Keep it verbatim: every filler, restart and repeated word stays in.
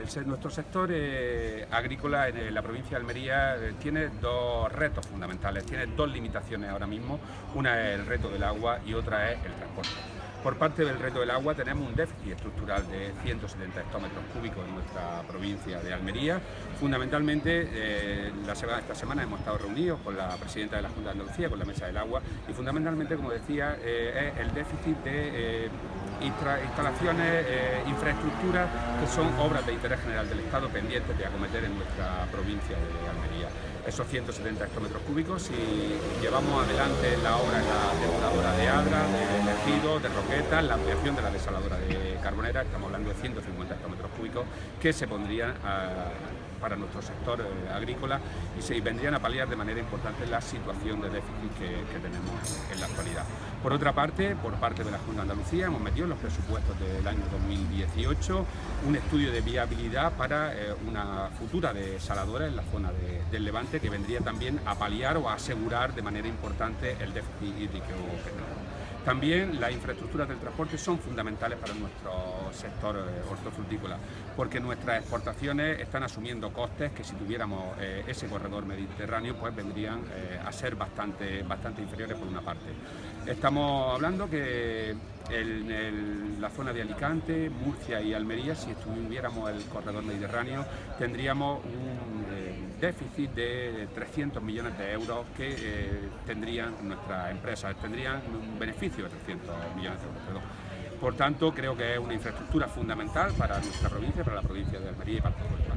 el, nuestro sector eh, agrícola en la provincia de Almería eh, tiene dos retos fundamentales, tiene dos limitaciones ahora mismo. Una es el reto del agua y otra es el transporte. Por parte del reto del agua tenemos un déficit estructural de ciento setenta hectómetros cúbicos en nuestra provincia de Almería. Fundamentalmente, eh, la semana, esta semana hemos estado reunidos con la presidenta de la Junta de Andalucía, con la Mesa del Agua, y fundamentalmente, como decía, eh, es el déficit de eh, instalaciones, eh, infraestructuras que son obras de interés general del Estado pendientes de acometer en nuestra provincia de Almería. Esos ciento setenta hectómetros cúbicos, si llevamos adelante la obra en la depuradora de Adra, de Ejido, de Roquetas, la ampliación de la desaladora de Carbonera, estamos hablando de ciento cincuenta hectómetros cúbicos que se pondrían a, para nuestro sector eh, agrícola y se vendrían a paliar de manera importante la situación de déficit que, que tenemos en la actualidad. Por otra parte, por parte de la Junta de Andalucía, hemos metido en los presupuestos del año dos mil dieciocho un estudio de viabilidad para eh, una futura desaladora en la zona de, del Levante, que vendría también a paliar o a asegurar de manera importante el déficit hídrico que tenemos. También las infraestructuras del transporte son fundamentales para nuestro sector eh, hortofrutícola, porque nuestras exportaciones están asumiendo costes que si tuviéramos eh, ese corredor mediterráneo pues vendrían eh, a ser bastante, bastante inferiores por una parte. Estamos hablando que en el, la zona de Alicante, Murcia y Almería, si tuviéramos el corredor mediterráneo, tendríamos un eh, déficit de trescientos millones de euros que eh, tendrían nuestras empresas, tendrían un beneficio de trescientos millones de euros. Perdón. Por tanto, creo que es una infraestructura fundamental para nuestra provincia, para la provincia de Almería y para todo el país.